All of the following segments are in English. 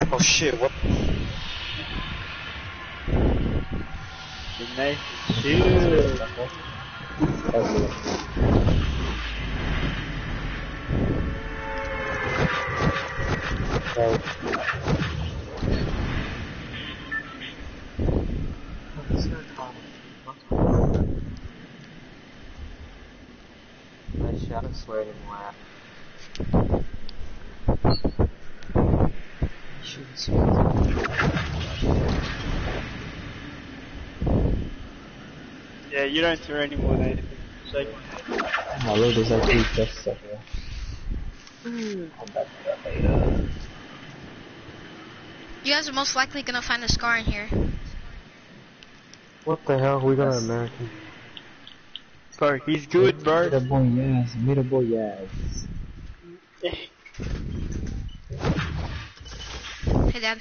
Oh shit, what? Nice shoot. I don't swear anymore. Shouldn't swear. Yeah, you don't swear anymore, Nathan. Shake my head. My load is actually just sucker. Come back to that later. You guys are most likely gonna find a scar in here. What the hell? We got an American. Bro, he's good, bro. Mira boy, yes. Hey, Dad.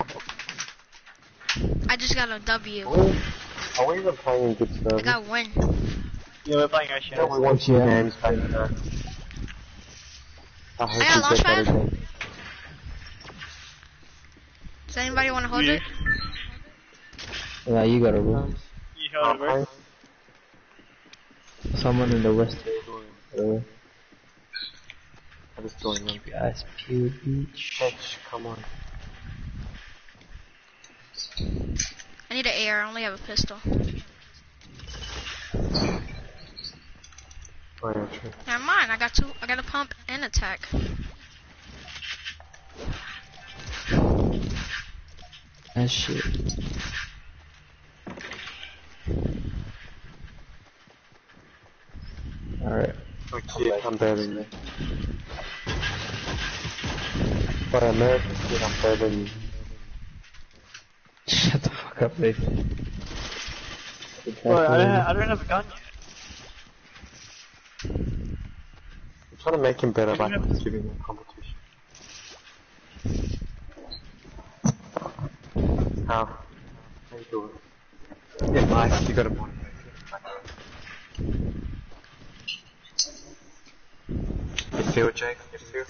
I just got a W. Are we even playing good I service? got one. Yeah, we're playing Ocean. Yeah, we won 2 games back there. I I got a hate to launch get that pad. again. Does anybody want to hold Yeah. it? Yeah, you got a room. You held it, bro. Someone in the west area. I just joined them. Guys, Pew Beach. Fetch, come on. I need an AR. I only have a pistol. Oh, yeah, true. Never mind. I got two. I got a pump and attack. That shit. Alright. Okay, I'm better than you. By American kid, I'm better than you. Shut the fuck up, Nathan. Bro, I don't have a gun yet. I'm trying to make him better by giving him competition. How? How you doing? Yeah, Mike, you got a money. You feel, Jake? You feel?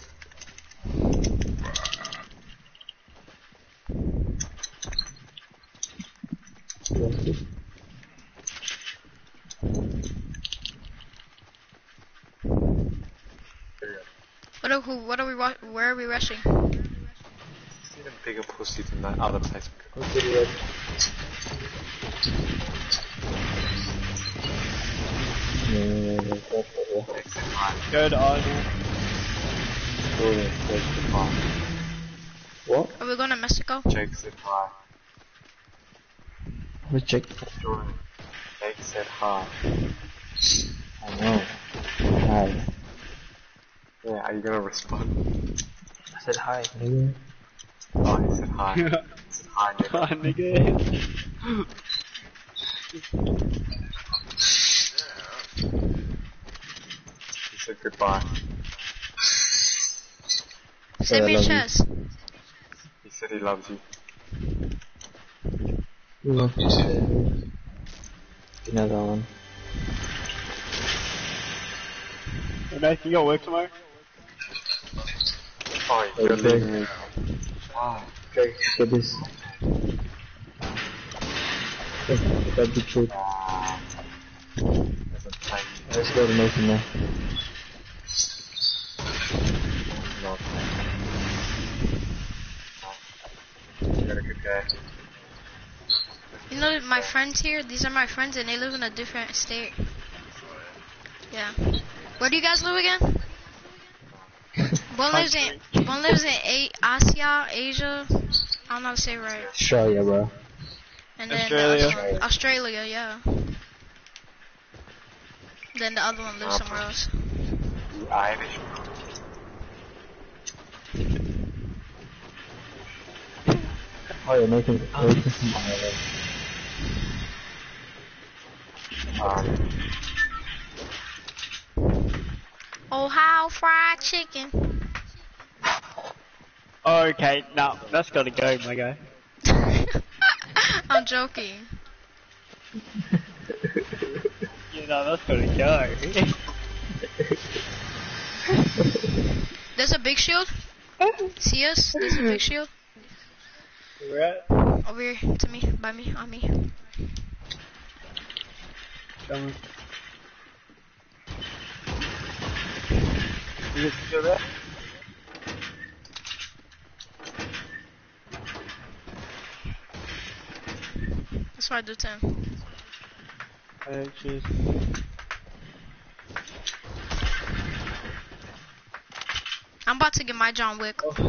Where are we rushing? It's even bigger pussy than that other place. Go to Idle. What? Are we going to Mexico? Jake said hi. Who's Jake? Jordan. Jake said hi. I know. Hi. Yeah, are you gonna respond? I said hi, nigga. Oh, he said hi. He said hi, nigga. Hi, nigga. He said goodbye. Send me a chest. He said he loves you. Another one. Hey, Nathan, you got work tomorrow? Oh, you're leaving me. Wow. Okay, get this. That'd be true. Let's go to Nathan now. You got a good guy. You know my friends here? These are my friends and they live in a different state. Yeah. Where do you guys live again? One lives in Asia. I don't know how to say it right. Australia, bro. And then Australia. Australia, yeah. Then the other one lives somewhere else. Irish. Oh, you're making from Ireland. Ohio fried chicken. Okay, no, that's gotta go, my guy. I'm joking. You know, that's gotta go. There's a big shield. See us? There's a big shield. Where at? Over here, to me, by me, on me. Coming. You still there? That's what I do to him. Alright, cheers. I'm about to get my John Wick. Oh.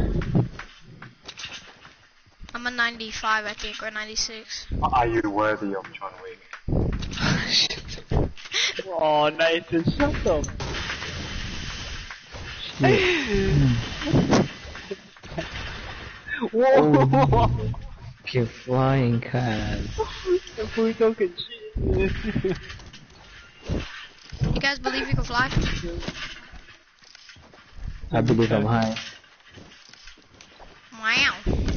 I'm a 95, I think, or 96. Are you worthy of John Wick? Oh, Nathan, shut up. Whoa! You're flying, cat. We're talking shit. You guys believe you can fly? I believe I'm high. Wow.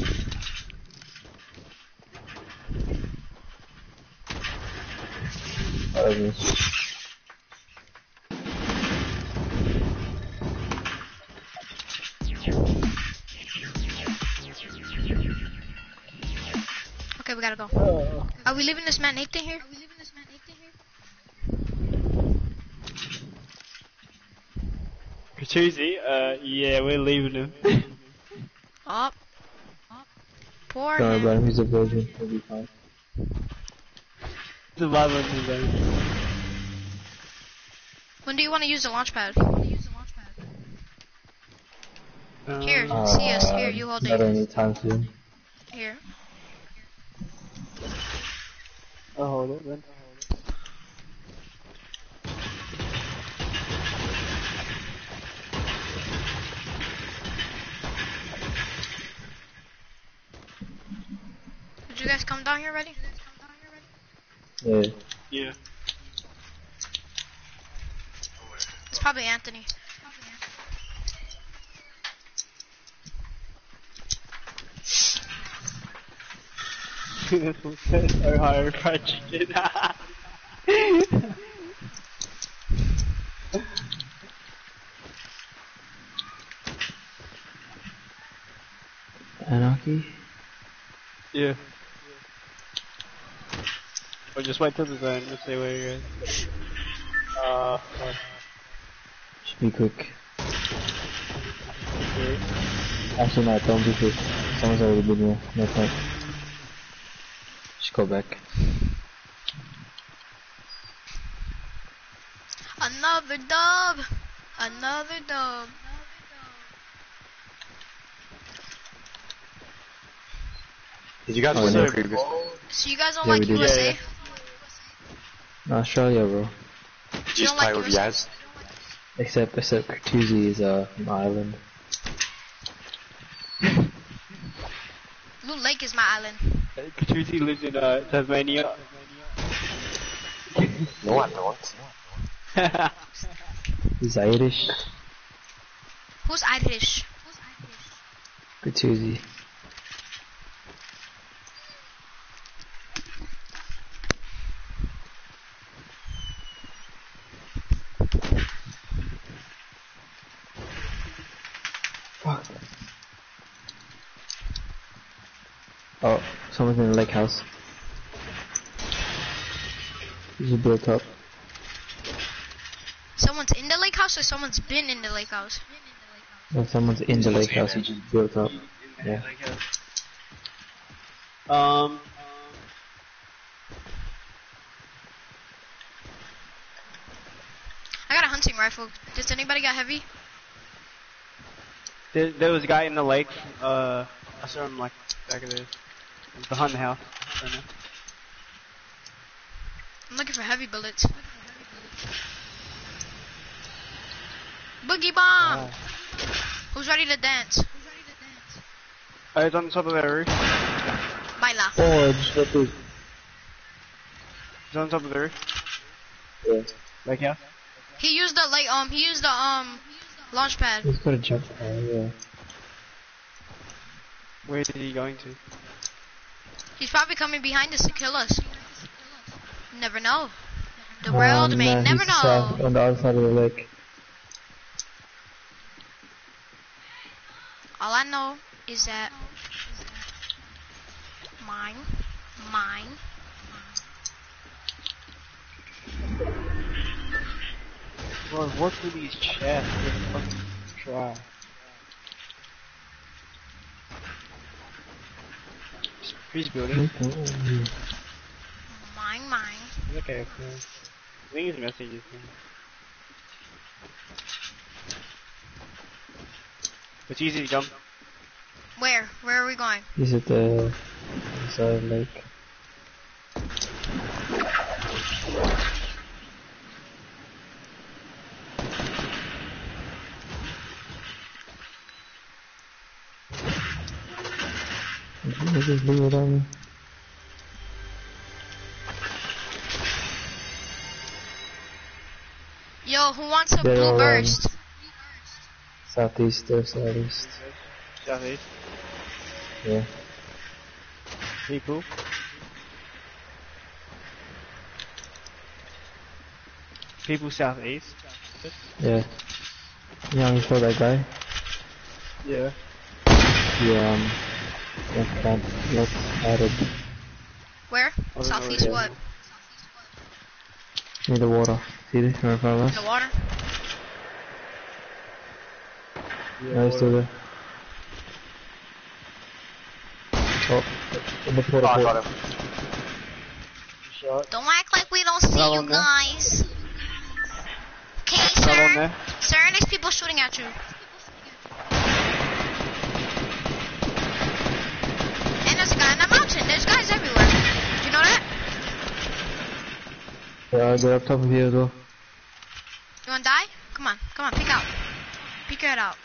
Okay, we gotta go. Are we leaving this man Nathan here? Katuzi, yeah, we're leaving him. Up. Poor Don't worry him. about him, he's a virgin. He'll be fine. The love of his own. When do you want to use the launch pad? Here, Um, see us. Here, you hold Not it. anytime soon. Here. I'll hold it then. Did you guys come down here already? Yeah. Yeah. It's probably Anthony. This was so high fried chicken. Anarchy? Yeah. Or just wait till the zone, let's see where you go. Should be quick. Actually, no, don't be quick. Someone's already been here. No point. Just go back. Another dub! Another dub. Did you guys Oh, win no. the previous one? So you guys don't Yeah, like we did. USA? Yeah, Australia, bro. Did you don't play like with yours? Yaz? Except Kurtuzi is from Ireland. Blue Lake is my island. Katuzi lives in Tasmania. No, I don't. He's Irish. Who's Irish? Kurtuzi. Fuck. Oh, someone's in the lake house. He's built up. Someone's in the lake house or someone's been in the lake house? No, someone's in the lake house, he just built up. Yeah. I got a hunting rifle. Does anybody got heavy? There was a guy in the lake, I saw him like back of there. Behind the house. I don't know. I'm looking for heavy bullets. Boogie bomb! Oh. Who's ready to dance? Oh, he's on the top of that roof. Baila. Oh, I just got this. He's on top of the roof. Yeah. Lake house. He used the launch pad. He's got a jump pad, yeah. Where is he going to? He's probably coming behind us to kill us. Never know. The world may nah, never he's know. south on the other side of the lake. All I know is that Mine. Bro, what's with these chests? They're fucking trash. Freeze building. Mine. Okay, cool. I think his message is here. It's easy to jump. Where? Where are we going? Is it the inside lake? Just leave it on me. Yo, who wants a They're blue all, burst? Southeast or southeast. Southeast. Yeah. People. People southeast. Yeah. Yeah, you saw that guy? Yeah. Yeah, left added Where? don't know Southeast where what? near the water. See this? Right in front of us? The water? No, he's still there. Oh, in the Oh, I portal. got him. Shot. Don't act like we don't see Not you on there. guys. Okay, Not on sir. there. Sir, there's people shooting at you. And there's a guy in the mountain. There's guys everywhere. Do you know that? Yeah, they're up top of here as well. You wanna die? Come on, peek out. Peek your head out.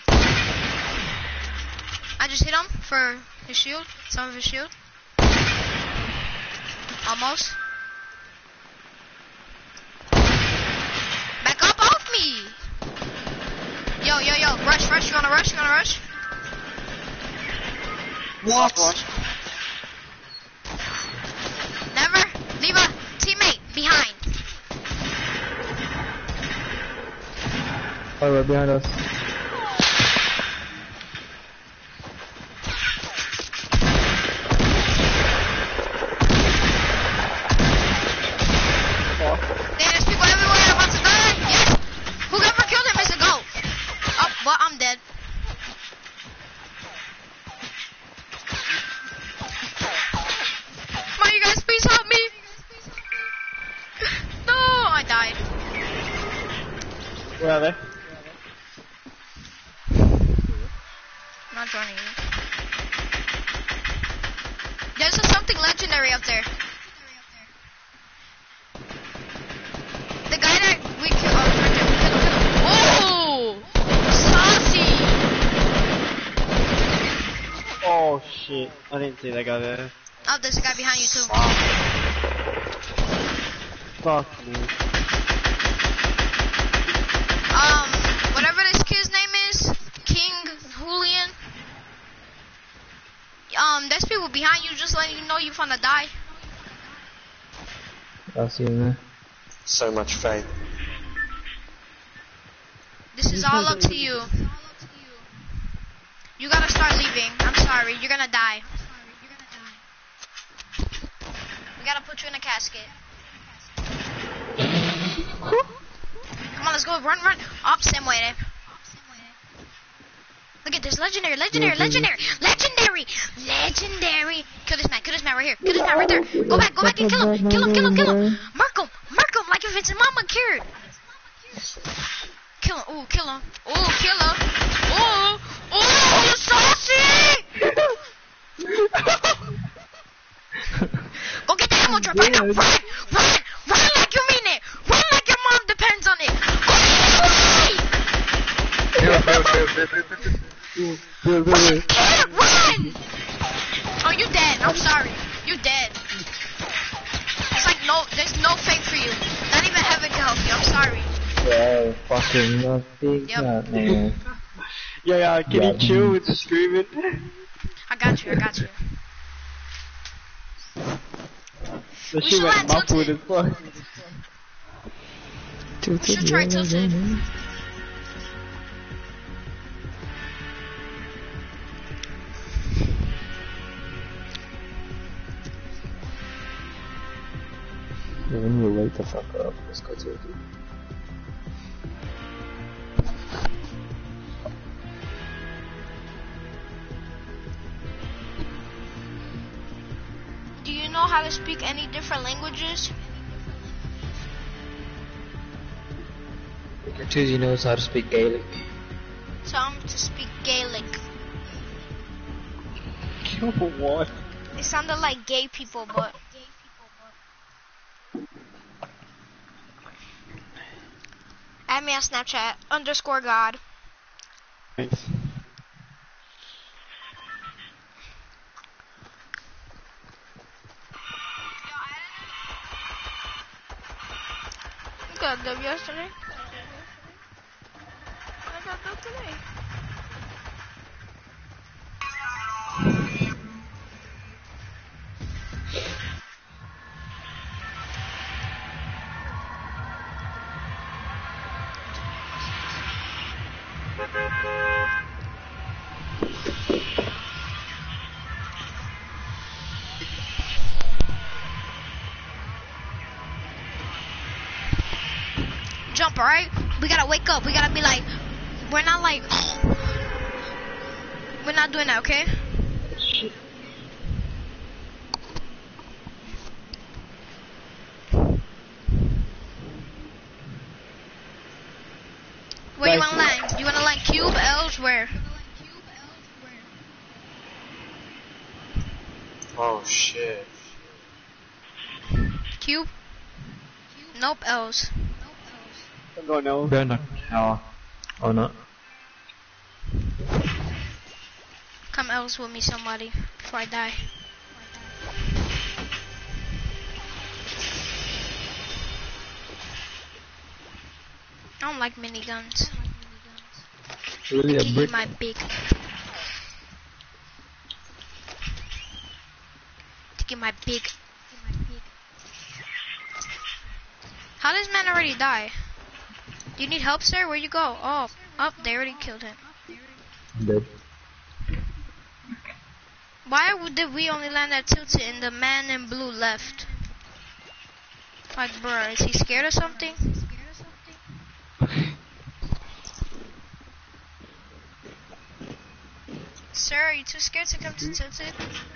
I just hit him for his shield, some of his shield. Almost. Back up off me! Yo, rush, you wanna rush? What? Never leave a teammate behind. Oh, right behind us. Damn, there's people everywhere. I'm about to die. Yes. Whoever killed him is a goat. Oh, well, I'm dead. Come on, you guys, please help me. No, I died. Where are they? I'm not joining you. There's something legendary up there. The guy that we killed. Oh, saucy. Oh shit. I didn't see that guy there. Oh, there's a guy behind you too. Fuck me. Whatever this kid's name is, King Julian. There's people behind you, just letting you know you're gonna die. I'll see him there. So much fame. This is all up to you. You gotta start leaving. I'm sorry, you're gonna die. We gotta put you in a casket. Come on, let's go. Run. Up, same way there. Look at this. Legendary. Kill this man right here. Kill this man right there. Go back and kill him. Kill him. Mark him like if it's a mama cured. Kill him. Ooh, kill him. Ooh, saucy! Go get the ammo drop right now. Run like you mean it. Run like your mom depends on it. Run! Oh, you dead. I'm sorry. You dead. It's like there's no fate for you. Not even heaven can help you. I'm sorry. Yeah, fucking nothing. Yep. Man. Yeah, can you chill with the screaming? I got you. The We shit should went land muffled tilted. as fuck. We should try tilted. When you wake the fuck up, let's go to it. Do you know how to speak any different languages? Tuesday knows how to speak Gaelic. Tell him to speak Gaelic. What? It sounded like gay people, but... Add me on Snapchat, _God. Thanks. You got a dub yesterday? I got a dub today. Jump, alright? We gotta wake up. We gotta be like, we're not like, we're not doing that, okay? Where you wanna land? You wanna land cube, L's, where? Oh shit. Cube? Nope, L's. I'm going no. Burn the tower. Or not. Come L's with me, somebody, before I die. I don't like miniguns. Really a Give me brick. my big. Give my big. How does man already die? Do you need help, sir? Where you go? Oh, they already killed him. Dead. Why did we only land at Tilted and the man in blue left? Like, bruh, is he scared or something? Sir, are you too scared to come to Tilted?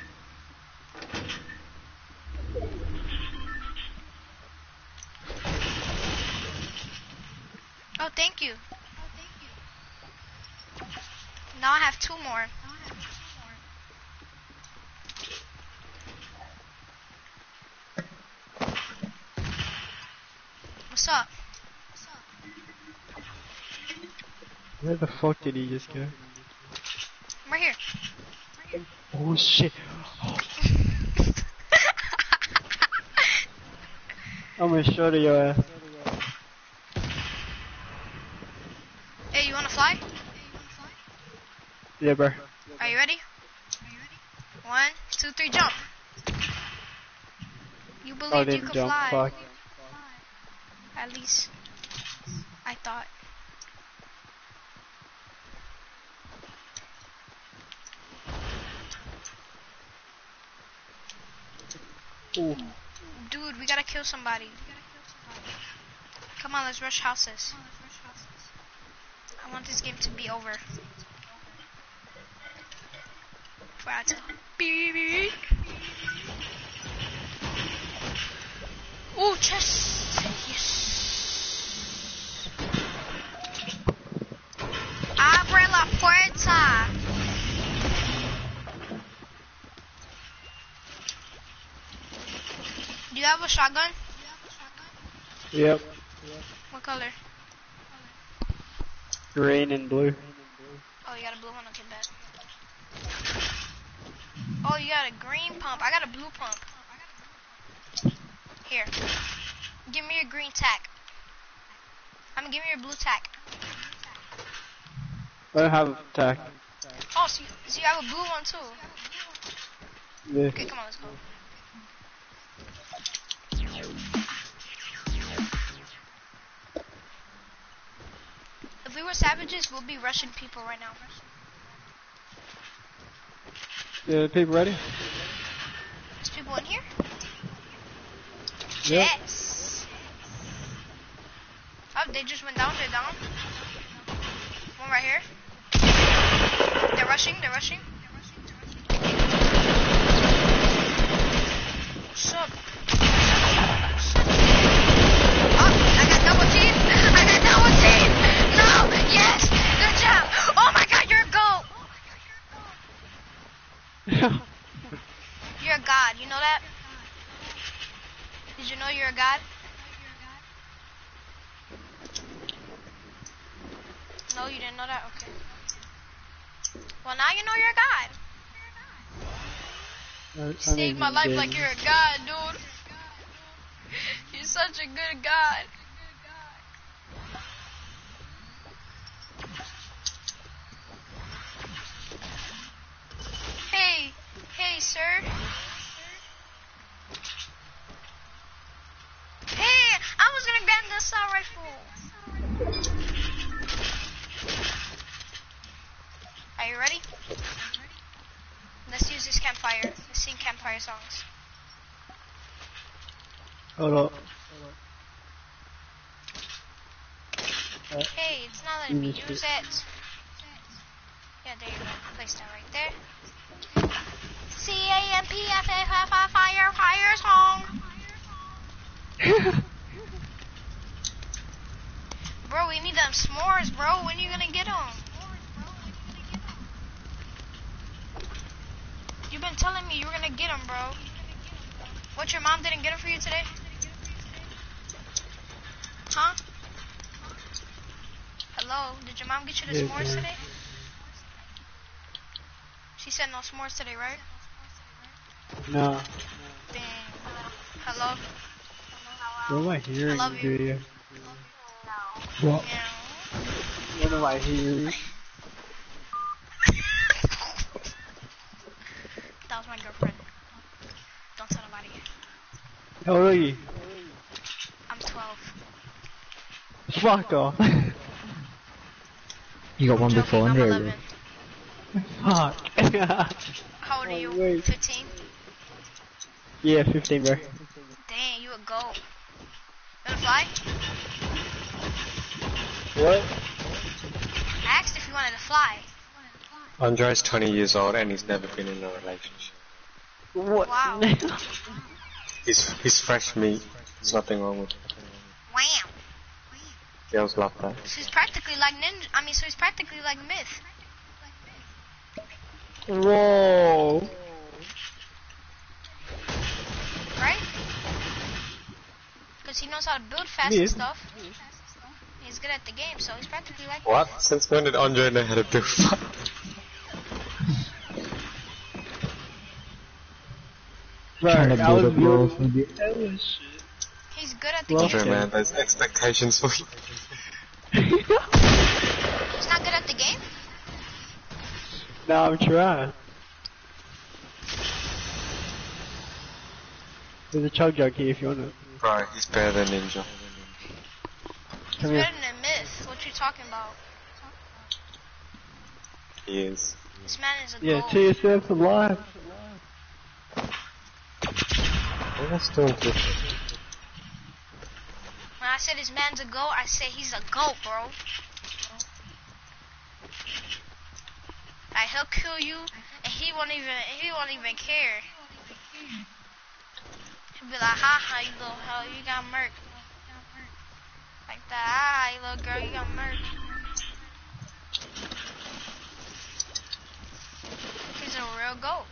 Oh, thank you. Now I have 2 more. What's up? Where the fuck did he just go? I'm right here. Oh shit. I'm gonna show your ass. Hey, you wanna fly? Yeah, bro. Are you ready? 1, 2, 3, jump. You Oh, believed you didn't could jump. fly. Fuck. At least, I thought. Ooh. Dude, we gotta kill somebody. Come on, let's rush houses. I want this game to be over. Try to beep. Ooh, chest. Yes. Abre la puerta. Do you have a shotgun? Yep. What color? Green and blue. Oh, you got a blue one? Okay, bet. Oh, you got a green pump. I got a blue pump. Here. Give me your green tack. Give me your blue tack. I don't have a tack. Oh, so you have a blue one too. Yeah. Okay, come on, let's go. If we were savages, we'll be rushing people right now. Yeah, people ready? There's people in here? Yep. Yes. Oh, they just went down. They're down. One right here. They're rushing. What's up? Oh, I got double team. No, yes, good job. Oh my God, you're a goat. You're a god. You know that? Did you know you're a god? No, you didn't know that? Okay. Well, now you know you're a god. Saved my life like you're a god, dude. You're such a good god. Hey, sir. Hey, I was gonna grab the assault rifle. Are you ready? Let's use this campfire. Let's sing campfire songs. Hold up. Hey, it's not letting me use it. Yeah, there you go. Place that right there. CAMPFFF fire song. Bro, we need them s'mores, bro. When are you gonna get them? You've been telling me you were gonna get them, bro. What, your mom didn't get them for you today? Huh? Hello? Did your mom get you the s'mores today? She said no s'mores today, right? No. Dang. Hello? What am I hearing? I love you. Dude? What? Yeah. What am I hearing? That was my girlfriend. Don't tell nobody. How old are you? I'm 12. Fuck off. You got one Joking, before I'm Andre, 11. Fuck. How old are you? Wait. 15? Yeah, 15, bro. Dang, you a goat. Gonna fly? What? I asked if you wanted to fly. Andre's 20 years old and he's never been in a relationship. What? Wow. He's fresh meat. There's nothing wrong with it. Wow. Girls love that. So he's practically like ninja. So he's practically like Myth. Whoa. Right? Because he knows how to build fast and Myth? stuff. He's good at the game, so he's practically like What? Since when did Andre know how to build fire? Trying to I build was up walls building. with you. He's good at the Well, game. Andre, man, there's expectations for you. He's not good at the game? No, I'm trying. There's a chug jug here if you want it. Bro, he's better than Ninja. He's Come here. better than Myth. What you talking about? He is. This man is a Yeah, goat. to yourself alive. What's doing to When I said this man's a goat, I said he's a goat, bro. Like, he'll kill you, and he won't even care. He'll be like, ha ha, you little hell, you got murked. Like that, ah, you little girl, you got murked. He's a real goat.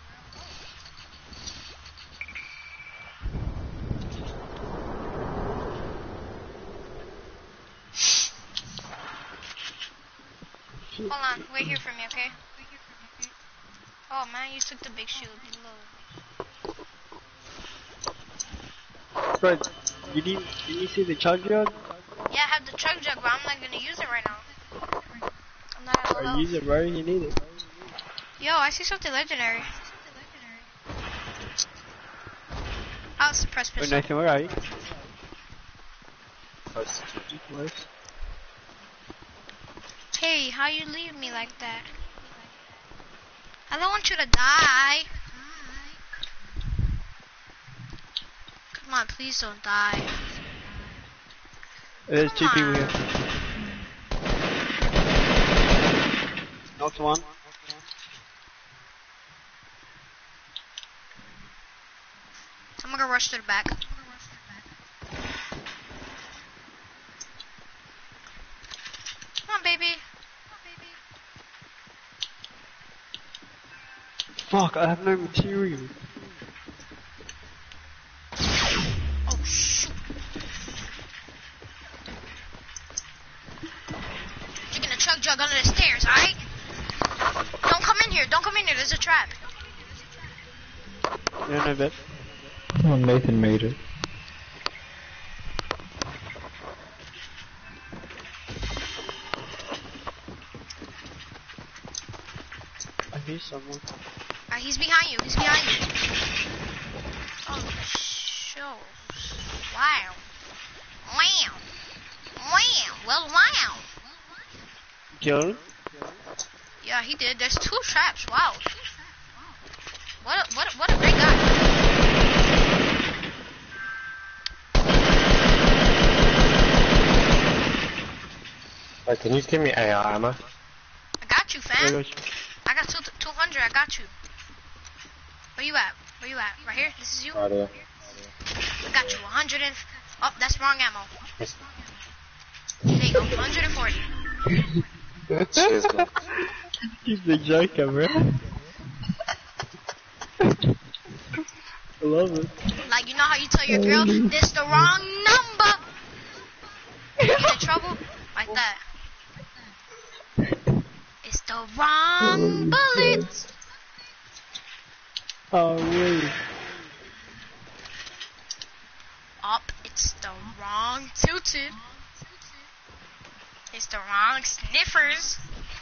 Hold on, wait here for me, okay? Oh man, you took the big shield, you little. Bro, did you see the chug jug? Yeah, I have the chug jug, but I'm not gonna use it right now. I'm not at low Or health. use it, bro, you need it. Yo, I see something legendary. I'll suppress Oh, pistol. Nathan, where are you? Close. Close. Hey, how you leave me like that? I don't want you to die. Come Come on, please don't die. There's two Come people on. here. Knocked one. I'm gonna rush to the back. Come on, baby. Fuck, I have no material. Oh, shoot. Taking a chug jug under the stairs, alright? Don't come in here. Don't come in here. There's a trap. Yeah, no bet. Oh, Nathan made it. I hear someone. He's behind you. He's behind you. Oh, shows. Wow. Wow. Wow. Well, wow. Killed him? Yeah, he did. There's two traps. Wow. What a great guy. Wait, can you give me AR ammo? I got you, I fam. got you. I got 200. I got you. Where you at? Where you at? Right here? This is you? Right here. I got you. 100 and... Oh, that's wrong ammo. Yes. There you go. 140. Cheers, man. He's the joker, bro. I love it. Like, you know how you tell your girl, this the wrong number? You get in trouble? Like that. It's the wrong bullet. Oh, wait. Up, it's the wrong tilted. It's the wrong sniffers.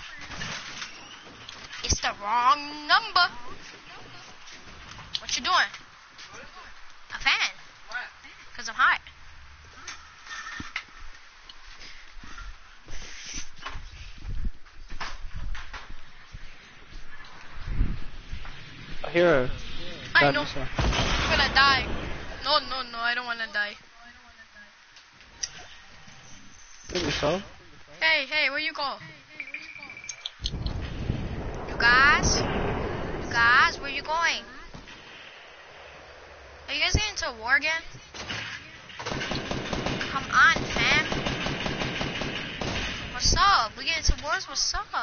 It's the wrong number. What you doing? A fan. Cause I'm hot. A hero. I Grab know. yourself. I'm gonna die. No, I don't wanna die. Give yourself. Hey, where you go? You guys, where you going? Are you guys getting into a war again? Come on, fam. What's up? We getting into wars? What's up?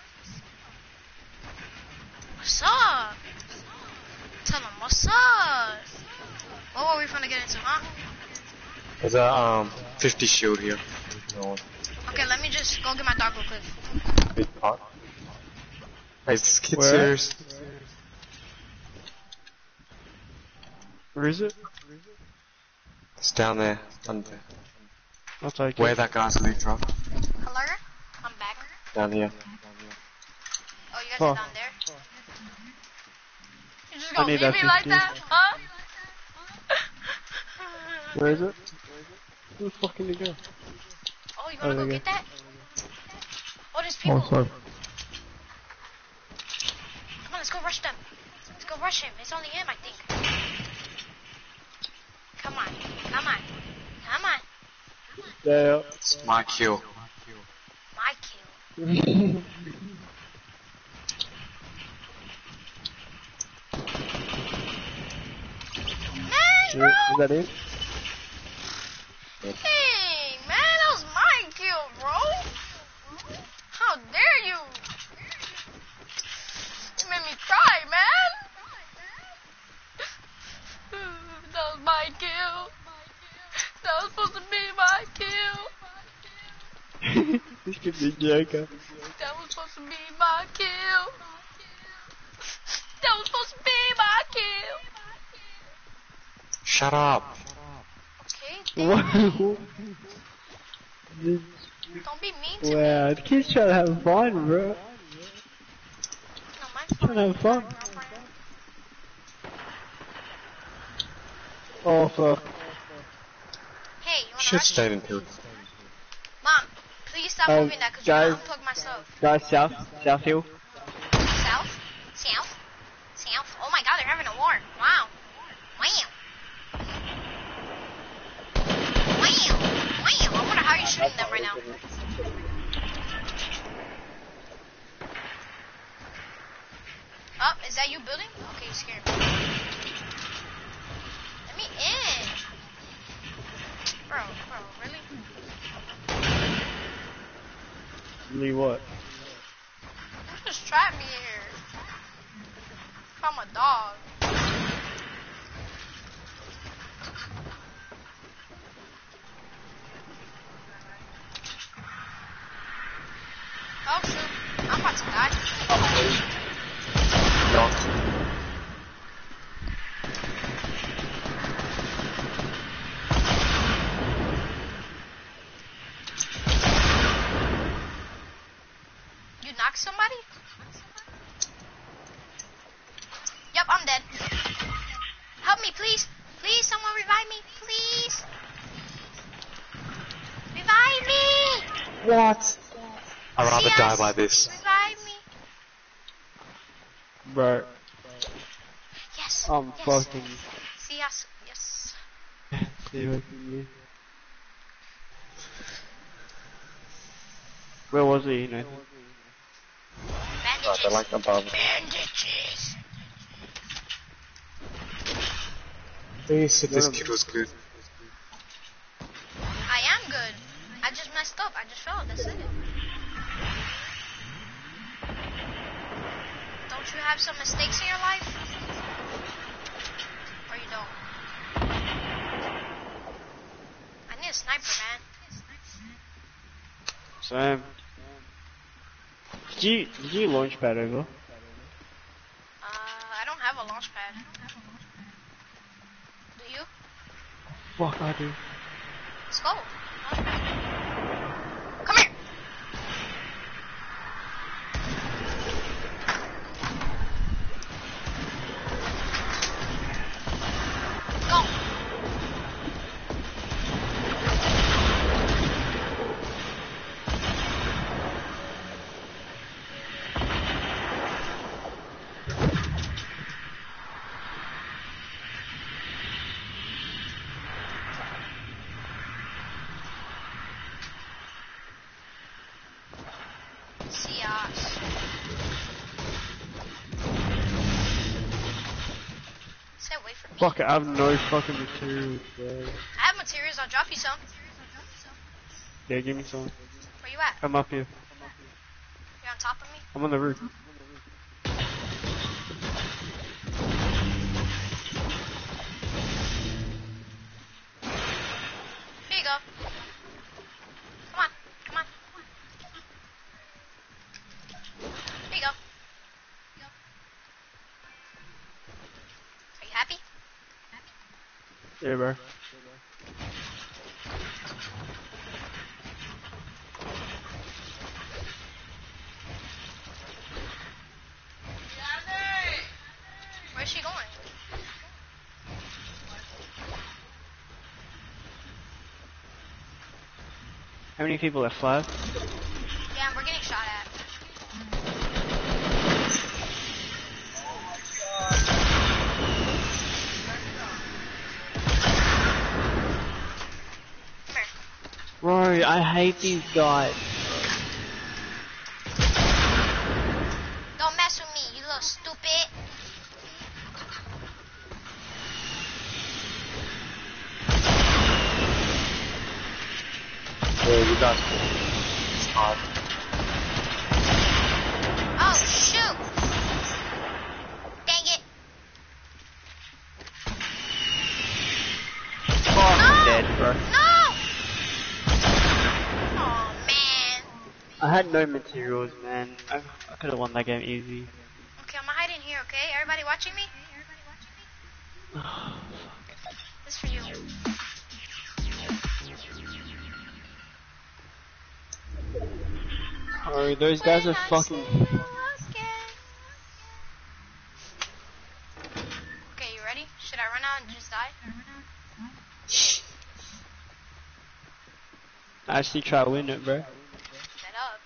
What's up? Tell them what's up. What were we finna get into, huh? There's a 50 shield here. No. Okay, let me just go get my dog real quick. Big pot. Hey, is this kid Where? serious? Where is it? It's down there, under I'll take where it. that guy's loot drop. Hello? I'm back. Down here. Oh, you guys Oh. are down there? You just I gonna need leave that me like 50. that, huh? Where is it? Where the fuck can you go? Oh, you wanna Oh, go there get that? Oh, there's Oh, people. sorry. Come on, let's go rush them. Let's go rush him. It's only him, I think. Come on. Yeah. It's my kill. My kill. Man, bro. Is that it? Hey, man, that was my kill, bro. How dare you? You made me cry, man. That was my kill. That was supposed to be my kill. This could be joker. That was supposed to be my kill. That was supposed to be my kill. Shut up. Okay, Wow. don't be mean to me. Wow, the kid's trying to have fun, bro. No, mine's Trying to have fun. girlfriend. Oh, fuck. Hey, you wanna Should rush? stay in here. Mom, please stop moving that because guys. you're gonna unplug my stuff. Guys, south hill. South? Oh my god, they're having a war. Wow. Literally what? You just trapped me here. I'm a dog. Oh shoot, I'm about to die. You knocked somebody? Yep, I'm dead. Help me, please. Please, someone revive me. Please. Revive me. What? I'd rather See die us? by this. Revive me. Bro, Yes. I'm yes. fucking. See us. Yes. Seriously. Where was he, Nathan? They're like above. Bandages. They said this kid was good. I am good. I just messed up. I just fell. That's it. Don't you have some mistakes in your life? Or you don't? I need a sniper, man. Sam. Did you launch pad over? I don't have a launch pad. Do you? Fuck, I do. Let's go. Launch pad. Come here. Go. See us. Stay away from me. Fuck it, I have no fucking materials, bro. I have materials. I'll drop you some. Yeah, give me some. Where you at? I'm up here. You're on top of me? I'm on the roof. Here you go. Come on. Come on. Here you go. Are you happy? Yeah, bro. Where's she going? How many people left? 5? Yeah, we're getting shot at. Come here. Bro, I hate these guys. Don't mess with me, you little stupid. Yeah, you guys. It's hard. Oh, shoot. Dang it. Fuck, No! dead, bro. No! Oh, man. I had no materials, man. I could have won that game easy. Okay, I'm gonna hide in here, okay? Everybody watching me? This is for you. Oh, those guys are When I fucking. see you again. Okay, you ready? Should I run out and just die? I actually try to win it, bro. Set up.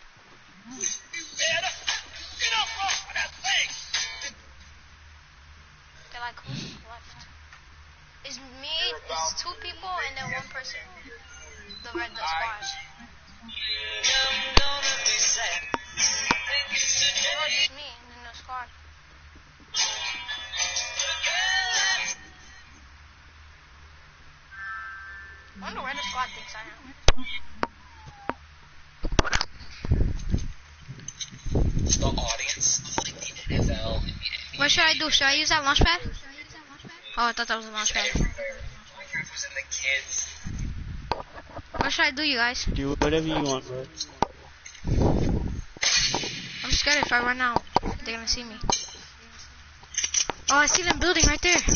They're like, who's left? It's me, it's 2 people, and then 1 person. The squad. Oh, just me, and then the squad. I wonder where the squad thinks I am. the audience of like the NFL and the NBA. What should I do? Should I use that launch pad? Oh, I thought that was a launch pad. Minecraft was in the kids. What should I do, you guys? Do whatever you want, bro. I'm scared if I run out, they're gonna see me. Oh, I see them building right there.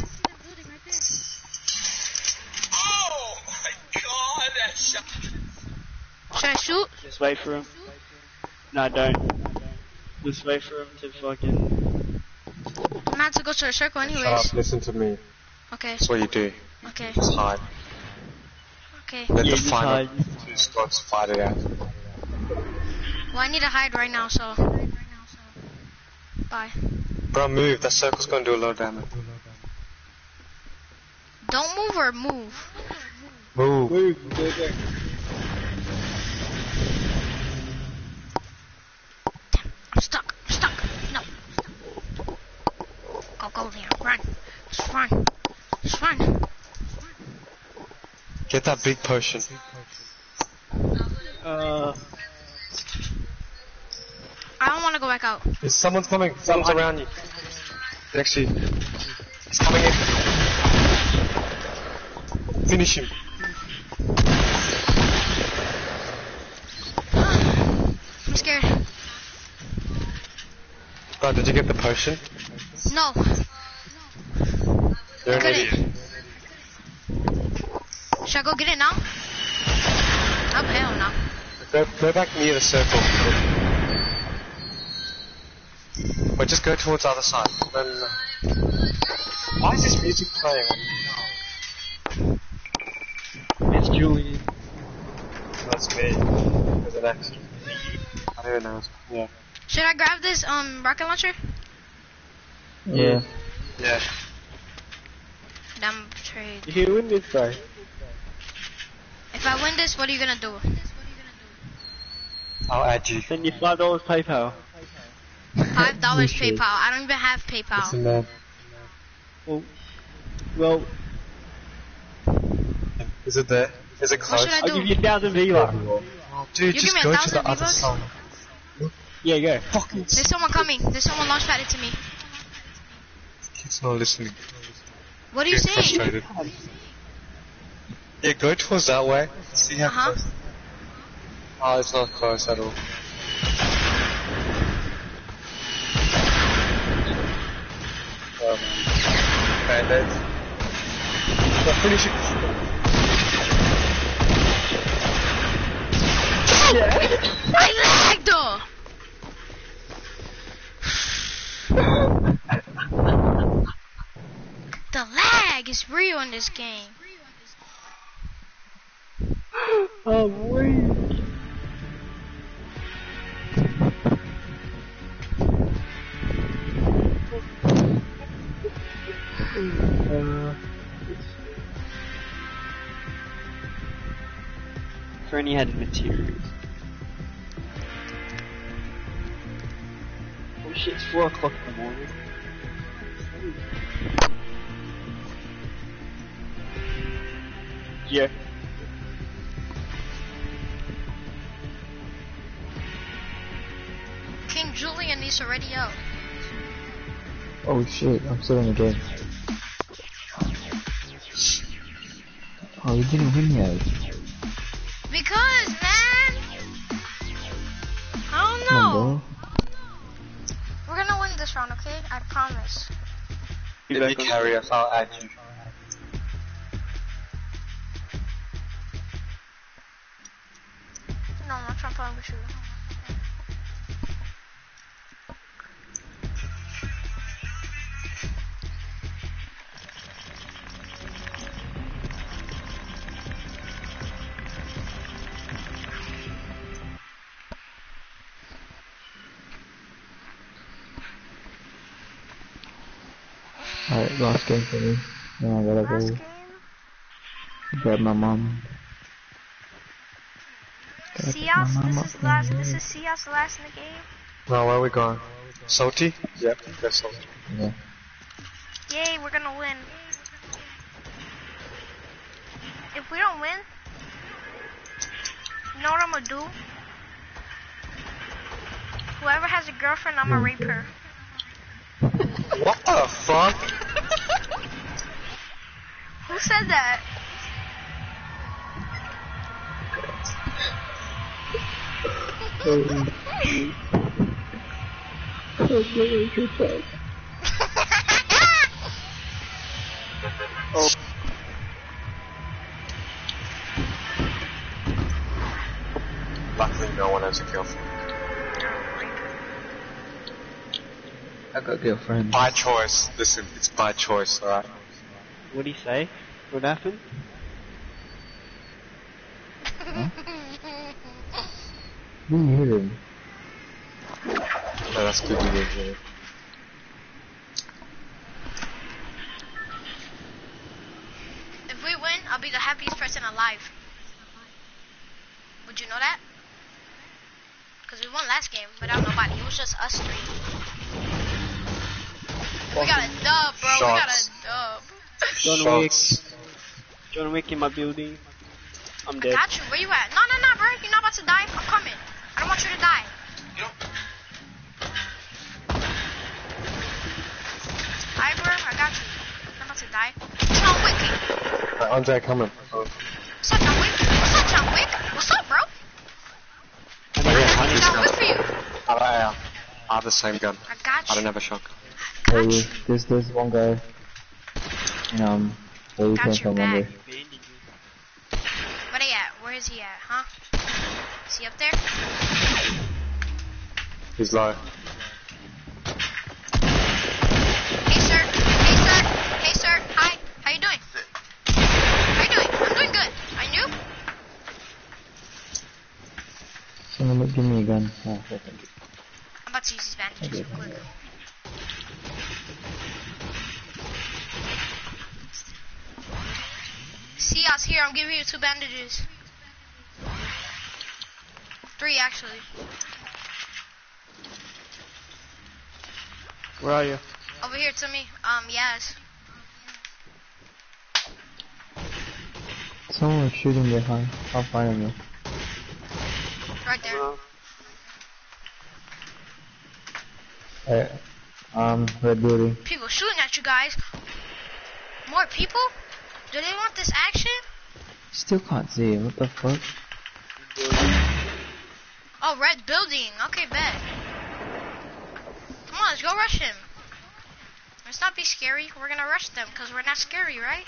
Oh my god, that shot. Should I shoot? Just wait for him. No, don't. Just wait for him to fucking... I'm gonna have to go to a circle Shut anyways. up, listen to me. Okay, That's what you do. okay, Just hide. okay. Let Yeah, the just final hide. 2 squads fight it out. Well, I need to hide right now, so... Bye. Bro, move. That circle's gonna do a lot of damage. Don't move or move. Move. I'm stuck. I'm stuck. No. Go, Leon. Run. Just run. Just run. Get that big potion. I don't want to go back out. Someone's coming. Someone's around you. Next to you. He's coming in. Finish him. I'm scared. Bro, did you get the potion? No. You're an Couldn't. idiot. Should I go get it now? Oh, hell no. Go back near the circle. But just go towards the other side. No. Why is this music playing? It's Julian. That's me. There's an extra. I don't know. Yeah. Should I grab this rocket launcher? Yeah. Yeah. Damn trade. You win this, bro. If I win this, what are you gonna do? I'll add you. Send you $5 PayPal. $5 should. PayPal. I don't even have PayPal. Listen, man. Well, Is it there? Is it close? should I I'll do? give you 1,000 V-Bucks. Dude, You just give me go to 1,000 the other V-Bucks? side. Yeah, go. Fucking There's someone coming. There's someone launch padded to me. kid's not listening. What are you Getting saying? frustrated. Yeah, go towards that way. See how Uh-huh. close. Oh, it's not close at all. Band-aids. No, finish it. I lagged! The lag is real in this game. Oh, wait. Fernie had materials. Oh shit, it's 4 o'clock in the morning. Yeah. King Julian is already out. Oh shit, I'm still in the game. Oh, you didn't win yet. Because, man! I don't Come on, know. bro. We're gonna win this round, okay? I promise. If you carry us, I'll add you. No, I'm not trying to play with you. Alright, last game for me. Then I gotta Last go game? grab my mom. Gotta pick my mom up from This here. is Sias last in the game. No, where are we going? Salty? Yep, that's salty. Yeah. Yay, we're gonna win. If we don't win, you know what I'm gonna do? Whoever has a girlfriend, I'ma rape her. What the fuck? Who said that? Oh. Luckily, no one has a girlfriend. I got girlfriend. By choice. Listen, it's by choice, alright? What'd he say? What happened? You hear him. No, that's good you did hear it. If we win, I'll be the happiest person alive. Would you know that? Because we won last game without nobody. It was just us three. We got a dub, bro. We got a dub. John Wick. Shots. John Wick in my building. I'm I dead. got you. Where you at? No, bro. You're not about to die. I'm coming. I don't want you to die. Hi, bro. I got you. I'm about to die. John Wick. Andre coming. Oh. What's up, John Wick? What's up, John Wick? What's up, bro? I got John Wick for you. I have the same gun. I got I you. don't have a shotgun. Got Hey, you. there's one guy. Where you Got came your from, back. Monday. Where they at? Where is he at, huh? Is he up there? He's low. Hey, sir. Hey, sir. Hey, sir. Hi. How you doing? How you doing? I'm doing good. I knew. Someone give me a gun. Oh, okay, thank you. I'm about to use these bandages real quick. See us here. I'm giving you 2 bandages. 3 actually. Where are you? Over here to me. Yes. Someone was shooting behind. I'll find him. Right there. Red building. People shooting at you guys. More people? Do they want this action? Still can't see him. What the fuck? Oh, red building. Okay, bet. Come on, let's go rush him. Let's not be scary. We're gonna rush them because we're not scary, right?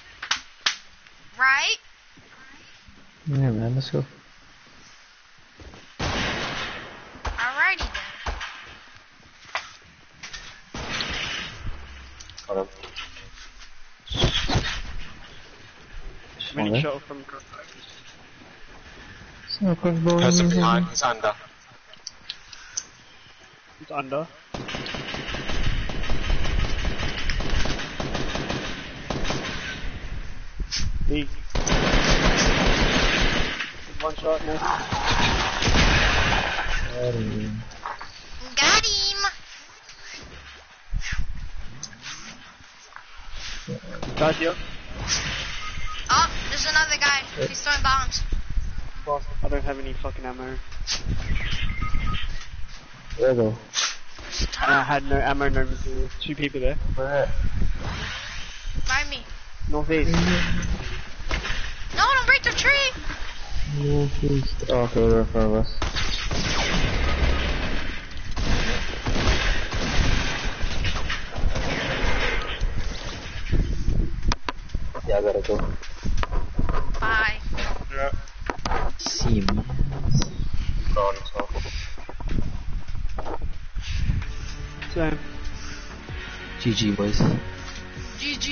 Right? Yeah, man. Let's go. Alrighty then. Got him. Many Okay. shot from. So crossbow. Person behind. It's under. It's under. Big. One shot now. Got him. Guys here. Oh, there's another guy. He's throwing bombs. Boss, I don't have any fucking ammo. Where though? And I had no ammo, no material. 2 people there. Where? By me. Northeast. No, don't break the tree. Northeast. Oh, okay, they're in front of us. Yeah, I gotta go. Bye. Yeah. See me. Gone as well. Same. GG, boys. GG.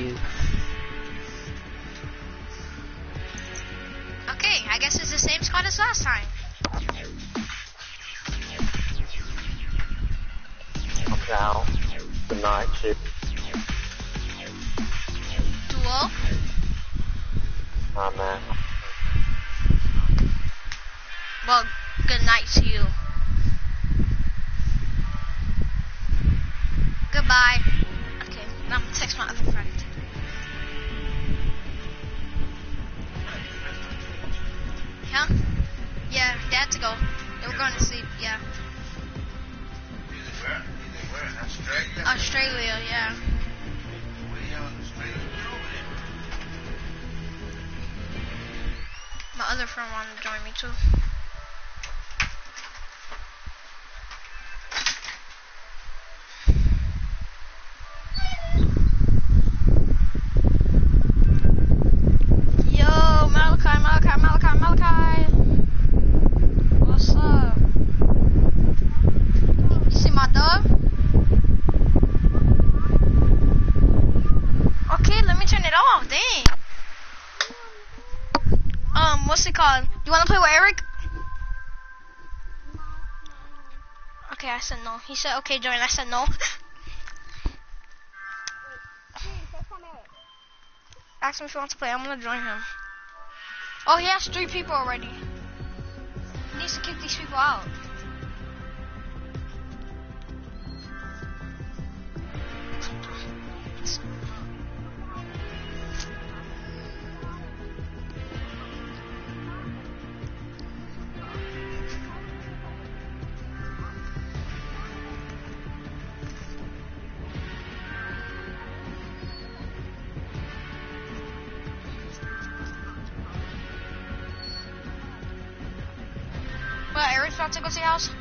Okay, I guess it's the same squad as last time. I'm down. The night shift. Duo. Ah, man. Well, good night to you. Goodbye. Okay, now I'm gonna text my other friend. Huh? Yeah, they had to go. They were going to sleep, yeah. other friend wanted to join me too. Yo, Malachi. What's up? You see my dub? Okay, let me turn it off. Dang. What's it called? You wanna play with Eric? Okay, I said no. He said okay, join. I said no. Ask him if he wants to play. I'm gonna join him. Oh, he has 3 people already. He needs to kick these people out. Well, Eric's about to go to your house.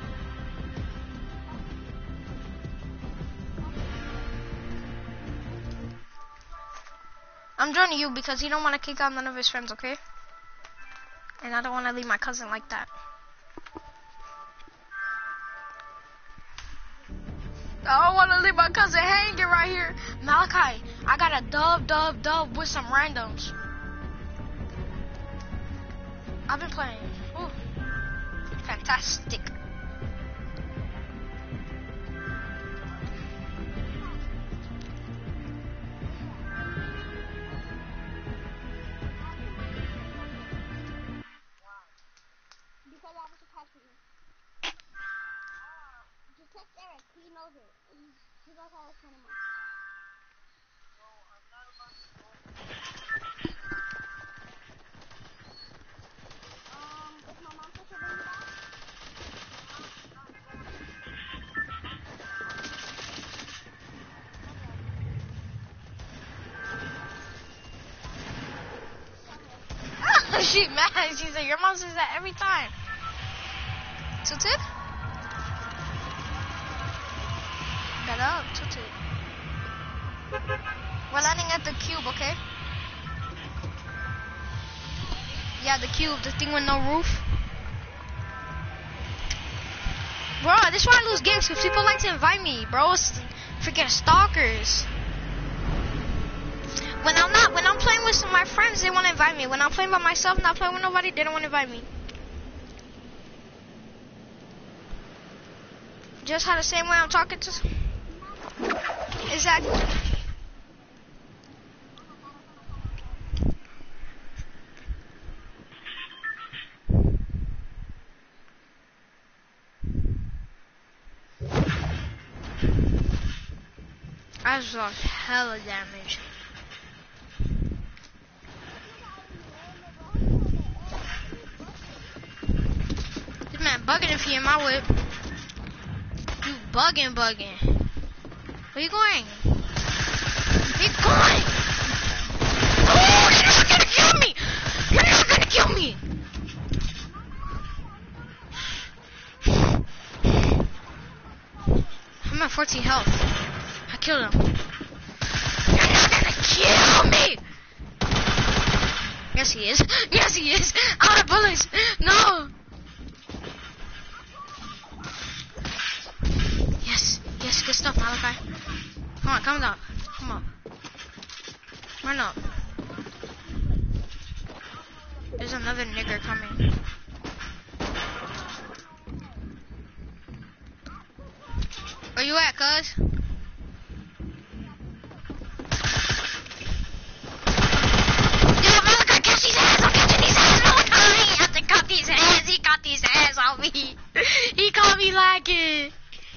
I'm joining you because he don't want to kick out none of his friends, okay? And I don't want to leave my cousin like that. I don't want to leave my cousin hanging right here. Malachi, I got a dub with some randoms. I've been playing. Ooh. Fantastic. Because I was attached to you. Just text Eric, he knows it. He knows how to send him out. Is my mom supposed to bring you back? She mad. She said, your mom says that every time. Tilted? Get up, Tilted. We're landing at the cube, okay? Yeah, the cube, the thing with no roof. Bro, this is why I lose games, because people like to invite me, bro. It's freaking stalkers. When I'm playing with some of my friends, they want to invite me. When I'm playing by myself, not playing with nobody, they don't want to invite me. Just how the same way I'm talking to. Exactly. I just lost hella damage. This man bugging if he in my whip. You bugging. Where you going? Where you going? Oh, you're not gonna kill me! You're not gonna kill me! I'm at 14 health. I killed him. You're not gonna kill me! Yes, he is. Yes, he is. Out of bullets. No. Yes, good stuff, Malachi. Come on, come up. Come on. Run up. There's another nigger coming. Where you at, cuz? Yo, Malachi, catch these hands! I'm catching these hands, Malachi! He has to cut these hands! He got these hands on me! He caught me lagging!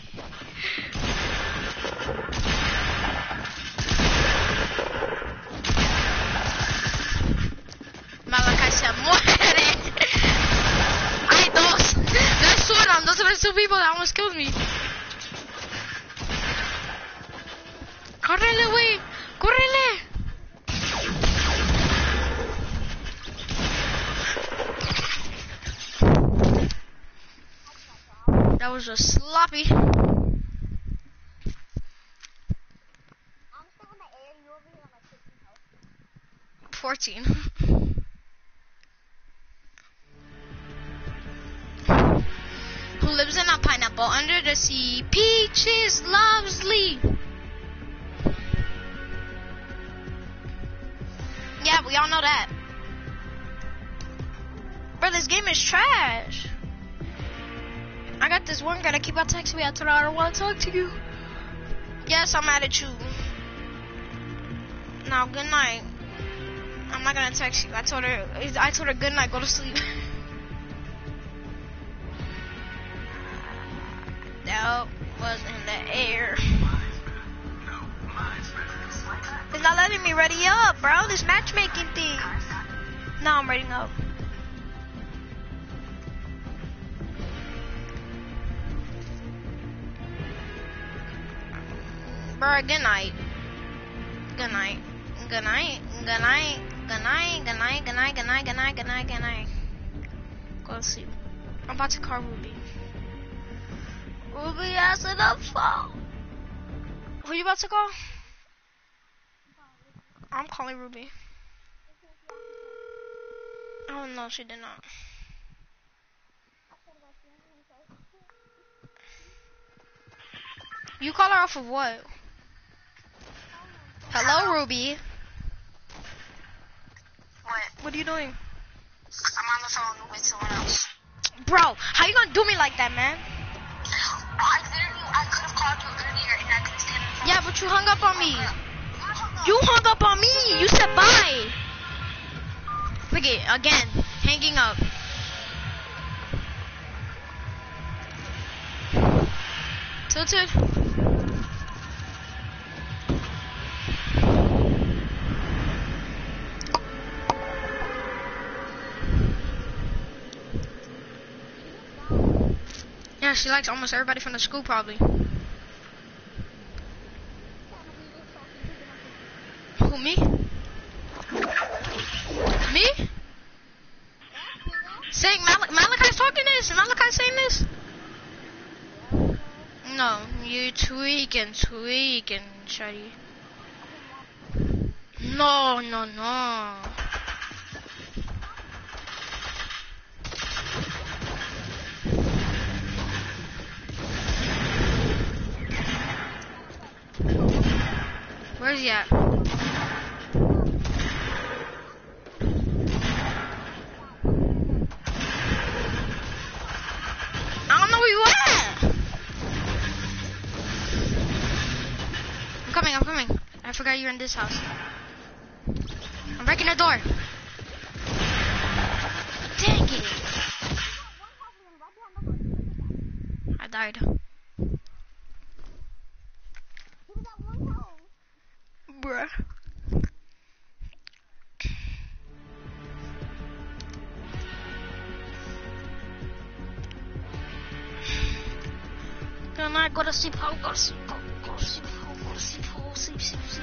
Malachi said, muere! Hay dos! There's two of them! Those are the 2 people that almost killed me! Correle, wey! Correle! was just sloppy. I'm still in the air. You over here on like 15 health. 14. Who lives in a pineapple under the sea? Peaches loves Lee. Yeah, we all know that. Bro, this game is trash. I got this one girl that keep on texting me. I told her I don't want to talk to you. Yes, I'm mad at you. Now, good night. I'm not gonna text you. I told her good night. Go to sleep. That was in the air. It's not letting me ready up, bro. This matchmaking thing. Now I'm ready up. Bro, good night. Good night. Good night. Good night. Good night. Good night. Good night. Good night. Good night. Good night. Good night. Go to sleep. I'm about to call Ruby. Ruby has enough phone. Who you about to call? I'm calling Ruby. Oh no, she did not. You call her off of what? Hello, Ruby. What? What are you doing? I'm on the phone with someone else. Bro, how you gonna do me like that, man? I could have called you earlier and I could stand in front Yeah, but you hung up on me. You hung up on me. You said bye. Look it, again, hanging up. Tilted. Yeah, she likes almost everybody from the school, probably. Who, me? Me? Saying Malachi's talking this? Malachi saying this? No, you tweaking, shawty. No. Where's he at? I don't know where you at. I'm coming. I forgot you're in this house. I'm breaking the door. Dang it. I died. Bruh. Good night, go to sleep, go to sleep, go to sleep, sleep.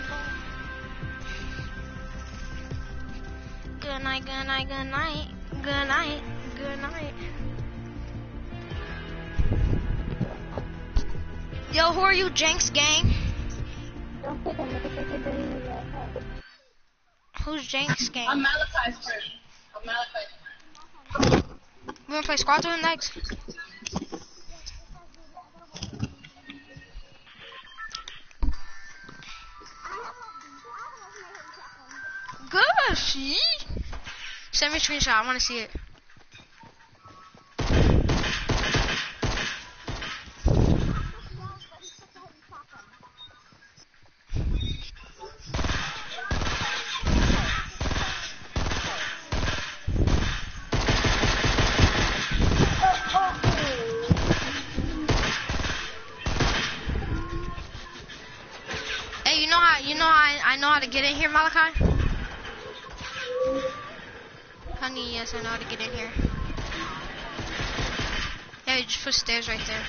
Good night. Yo, who are you, Jenks gang? Who's Jenks gang? I'm Malachi's friend. We wanna play squad to him next? Good, see? Send me a screenshot, I wanna see it. Hey, I know how to get in here, Malachi? Honey, yes, I know how to get in here. Yeah, you just put stairs right there.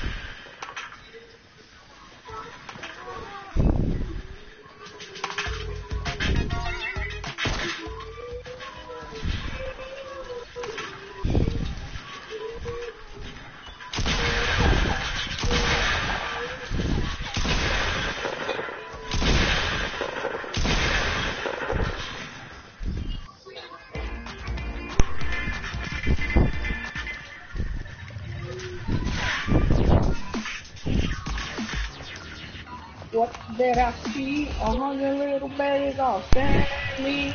that I see 100 little babies all staring at me.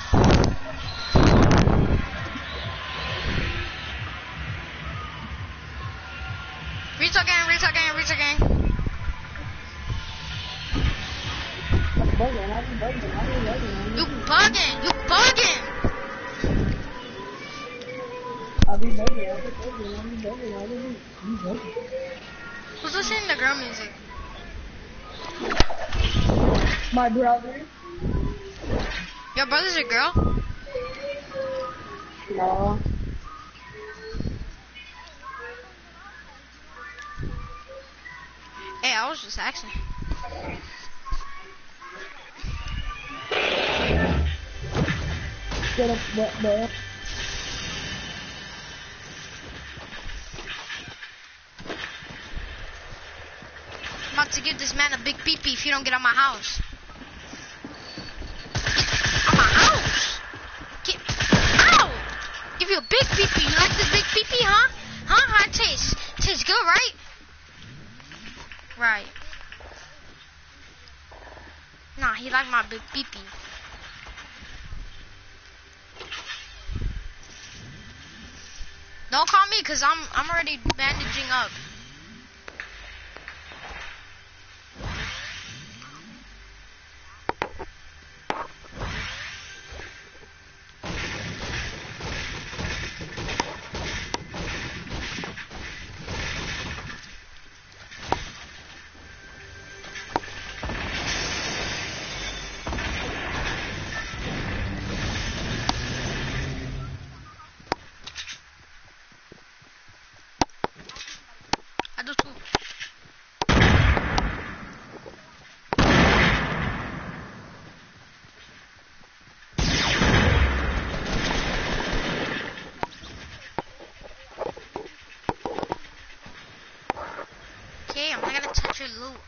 Retail gang, retail gang, retail gang. You bugging, you bugging. I'll be bugging. Who's listening to girl music? My brother. Your brother's a girl? No. Hey, I was just asking. Get up, boy. I'm about to give this man a big pee-pee if you don't get out my house. Out my house! Get out! Give you a big pee-pee. You like this big pee-pee, huh? Huh? How it tastes? Tastes good, right? Right. Nah, he liked my big pee-pee. Don't call me, cause I'm already bandaging up. I do too. Okay, I'm not gonna touch your loot.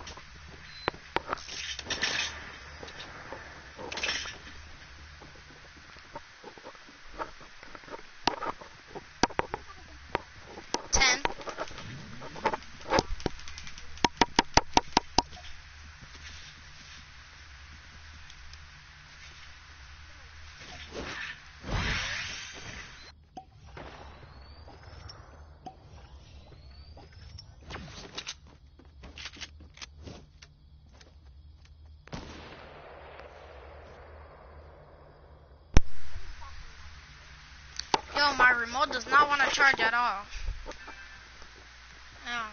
Yo, my remote does not want to charge at all. No.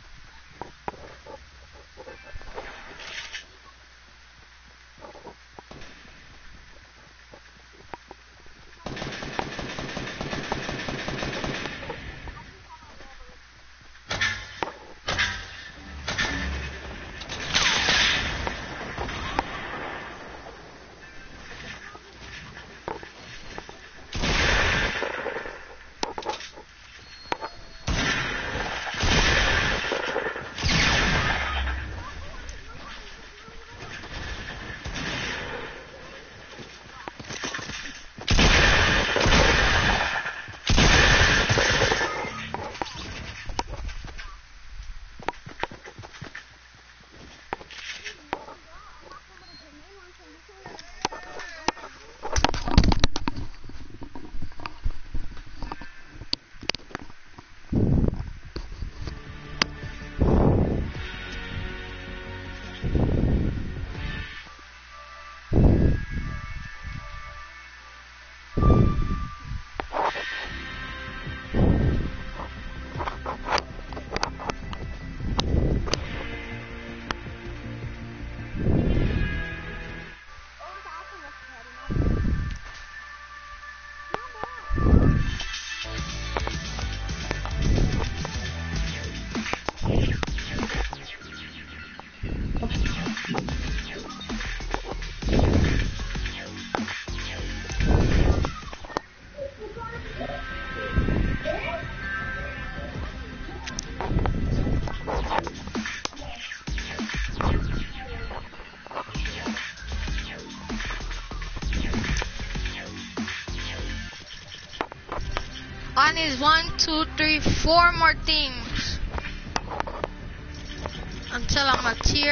All I need is 1, 2, 3, 4 more things until I'm a tier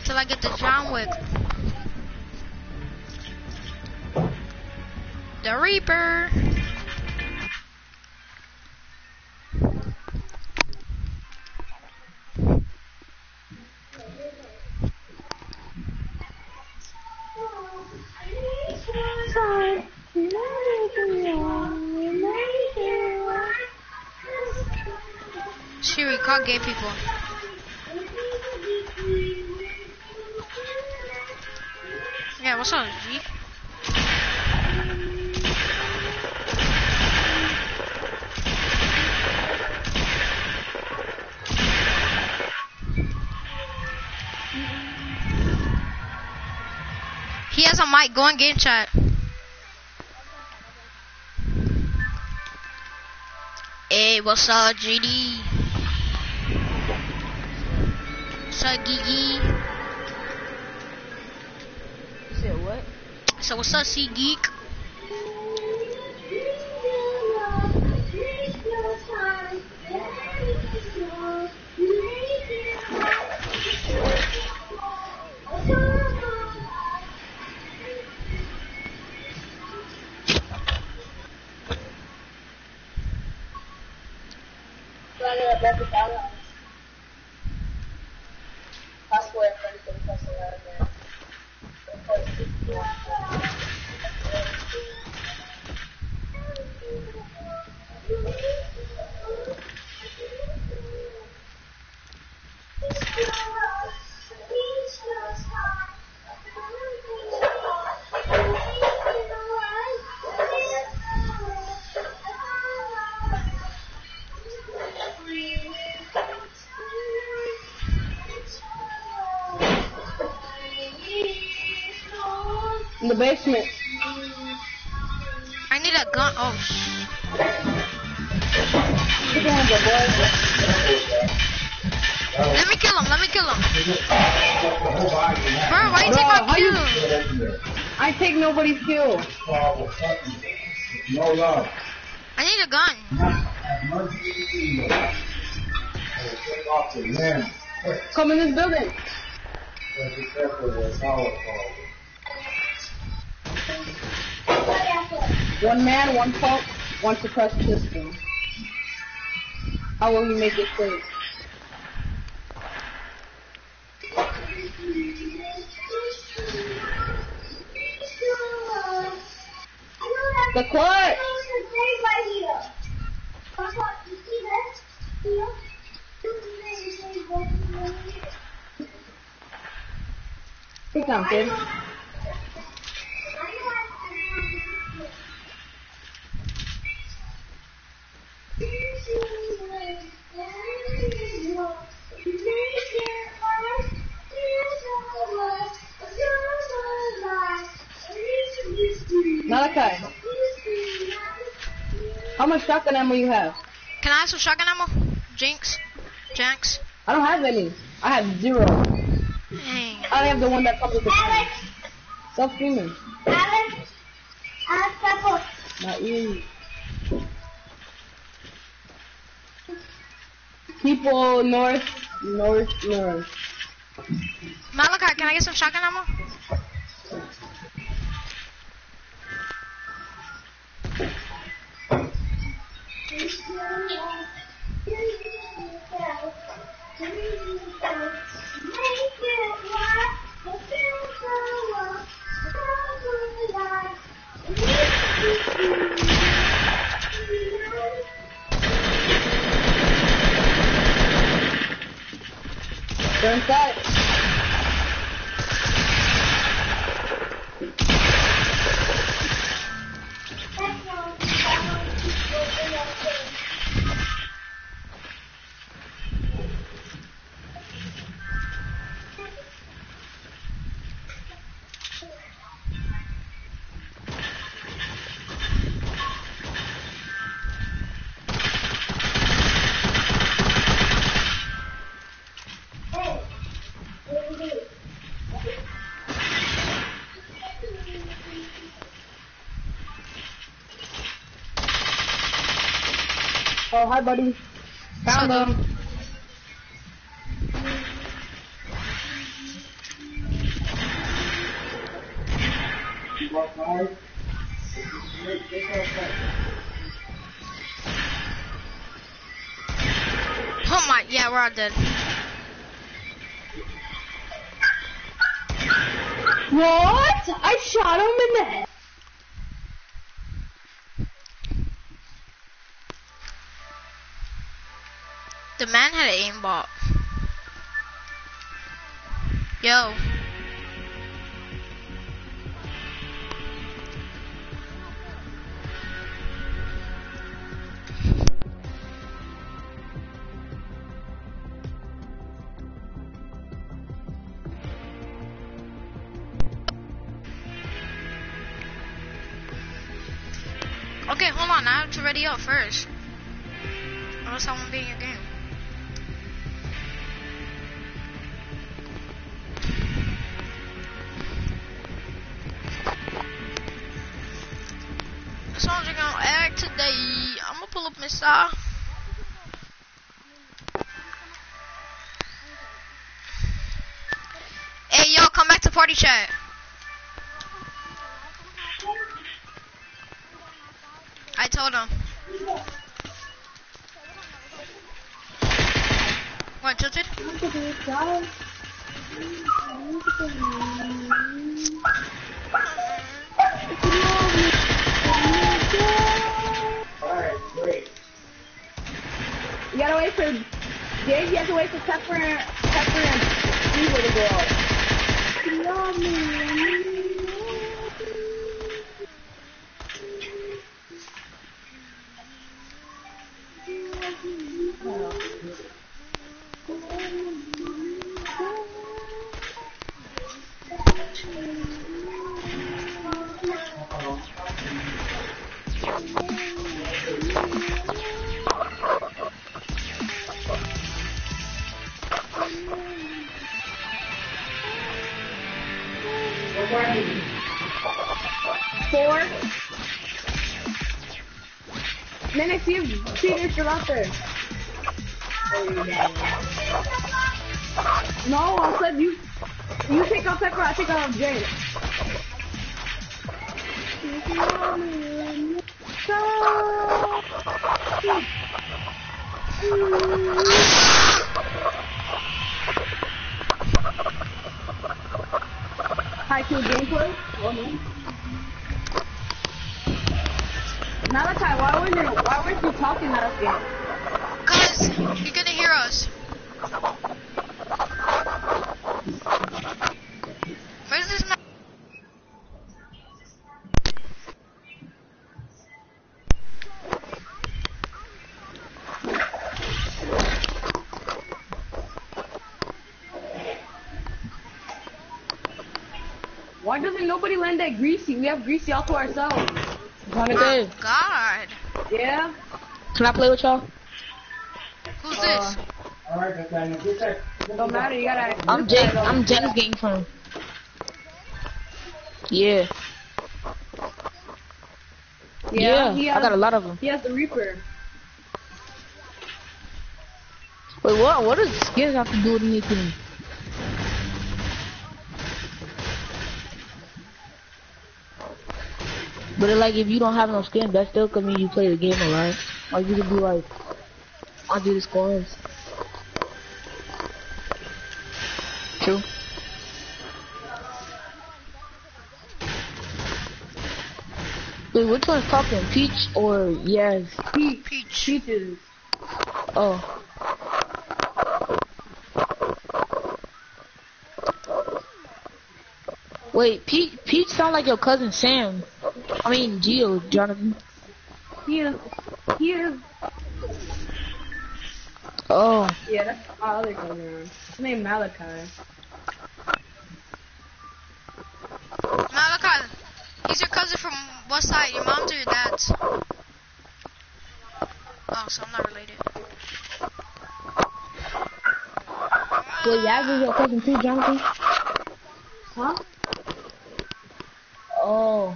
till I get the John Wick. The Reaper. Siri, call gay people. Yeah, what's up, G? He has a mic. Go on game chat. Hey, what's up, GD? What's up, Gigi? You said what? So what's up, C Geek? In the basement. I need a gun. Oh, Put your hands up, boys. let me kill him. Let me kill him. Bro, why you take my how you- kill? I take nobody's kill. No love. I need a gun. Take off the limb. Come in this building. Be careful with power call. One man, one pump, one suppressed system. How will we make it safe? The clutch! Sit down, kid. Malachi, how much shotgun ammo you have? Can I have some shotgun ammo? Jinx? Janks? I don't have any. I have 0. Dang. I have the one that comes with the tank. Stop screaming. Not you. People north. Malachi, can I get some shotgun ammo? They're inside. Oh, hi, buddy. Found them. Oh my, yeah, we're all dead. What? I shot him in the head. The man had an aimbot. Yo. Okay, hold on. I have to ready up first. Or else I won't be in your game. So I'm just gonna act today. I'm gonna pull up Miss Sa. Hey, yo, come back to party chat. I told him. What, tilted? You gotta wait for Dave, you have to wait for Pepper and Steve to go Four. Minute, see if you're out there. No, I said you take out Pepper, I take out Jade. High kill gameplay? Well, no. Malachi, why weren't you talking last game? Cause you're gonna hear us. Where's this man? Why doesn't nobody land that Greasy? We have Greasy all to ourselves. Oh God. Yeah? Can I play with y'all? Who's this? Don't matter, you gotta... I'm James getting from. Yeah. Yeah, he I has, got a lot of them. He has the Reaper. Wait, what does skins have to do with anything? But like, if you don't have no skin, that still could mean you play the game alright. Or you could be like, I'll do the scores. True. Wait, which one's talking? Peach or Yes? Peaches. Oh. Wait, Peach sound like your cousin Sam. I mean, Gio, Jonathan. He is. Oh. Yeah, that's my other cousin. His name Malachi. Malachi, he's your cousin from what side? Your mom's or your dad's? Oh, so I'm not related. Wait, Yaz is your cousin too, Jonathan? Huh? Oh.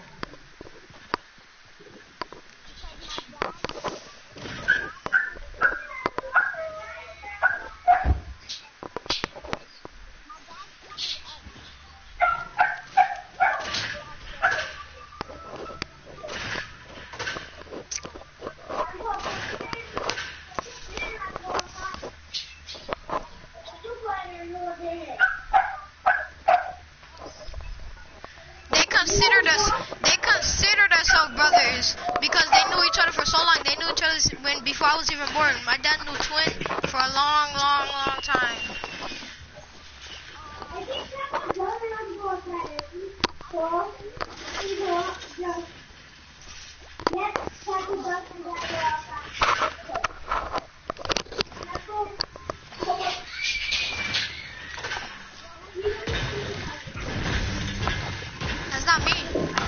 considered ourselves brothers because they knew each other for so long. They knew each other when before I was even born. My dad knew Twin for a long, long, long time. That's not me.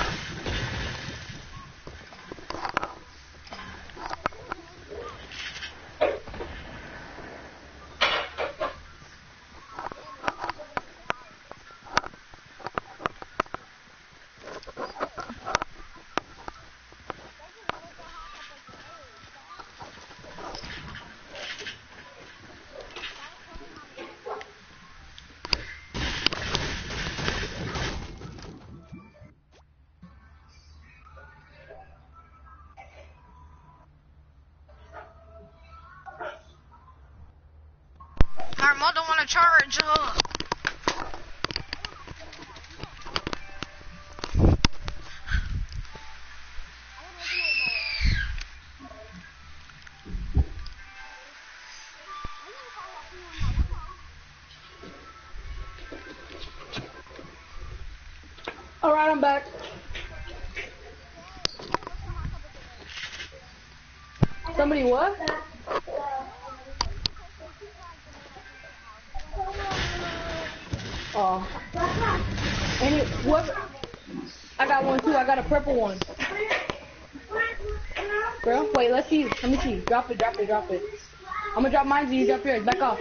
My mother wanna charge. Alright, I'm back. Somebody what? Oh. Any what? I got one too. I got a purple one. Bro, wait, let's see. Let me see. Drop it, drop it, drop it. I'm gonna drop mine so you drop yours. Back off.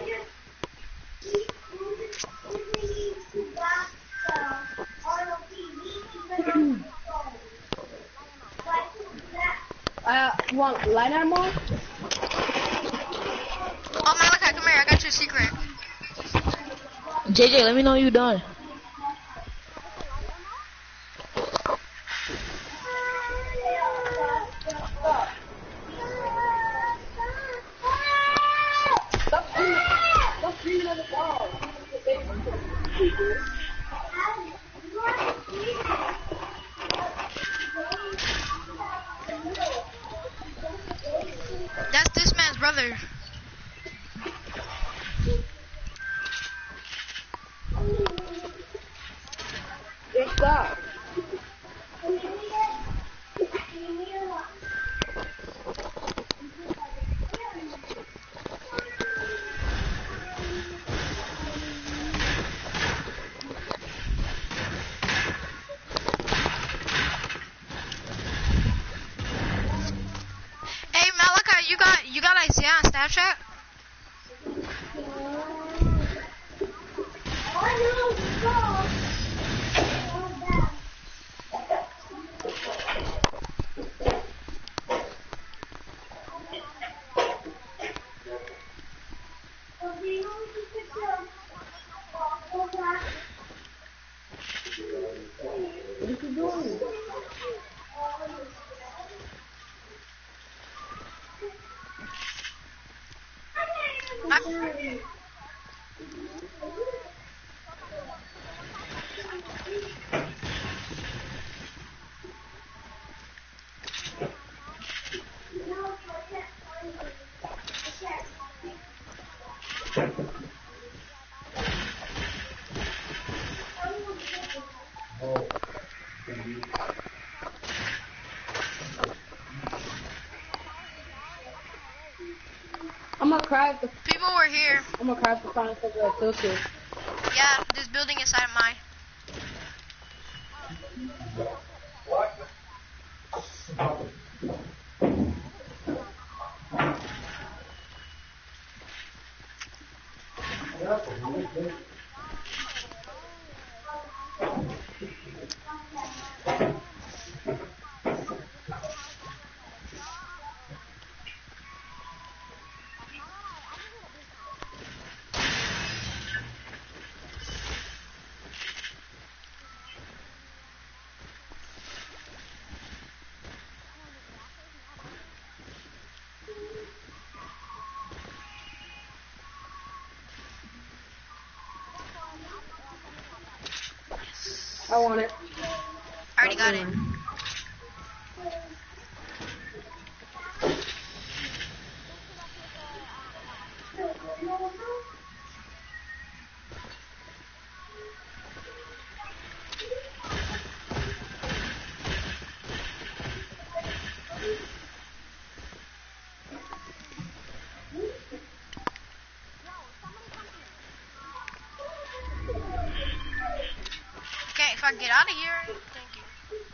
You want light ammo? Oh, Malachi, come here. I got your secret. JJ, let me know you done. Stop screaming at the dog. That's this man's brother. Hey, stop. Hey, Malachi, you got Isaiah on Snapchat? What is he doing? I'm gonna cry if the People were here. I'm gonna cry if the final figure I took it. Yeah, this building inside of mine. I want it. I already got it. Okay, if I get out of here, thank you.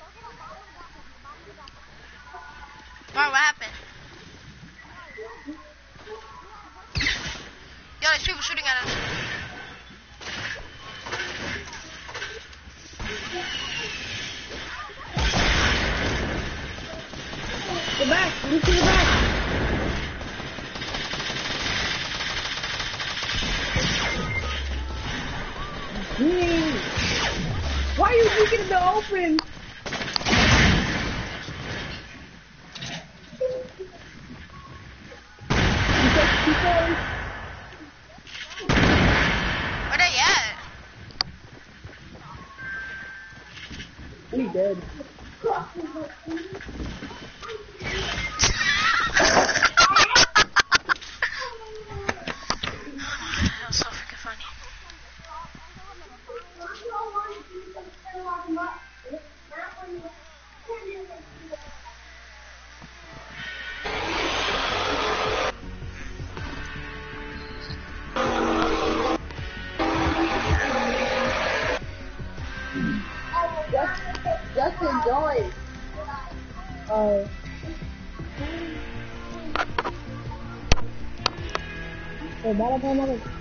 Why, what happened? Yo, there's people shooting at us. Go back. Look to the back. Why are you looking in the open? Where they at? He dead. That was so freaking funny. Just enjoy. Hey, bala, bala, bala.